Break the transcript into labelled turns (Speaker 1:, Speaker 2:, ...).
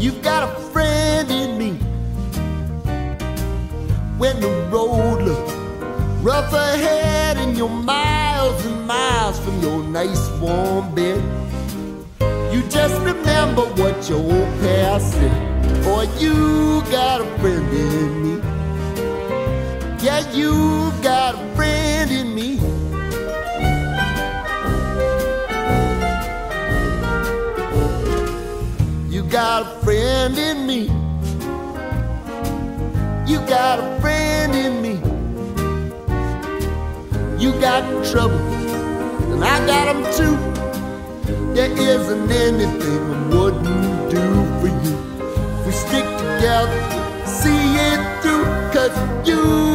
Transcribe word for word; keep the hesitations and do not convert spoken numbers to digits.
Speaker 1: You've got a friend in me. When the road looks rough ahead and you're miles and miles from your nice warm bed, you just remember what your old past said. Boy, you got a friend in me. Yeah, you got a friend in me. You got a friend in me. You got a friend in me. You got trouble, and I got them too. There isn't anything I wouldn't do for you. We stick together, see it through, 'cause you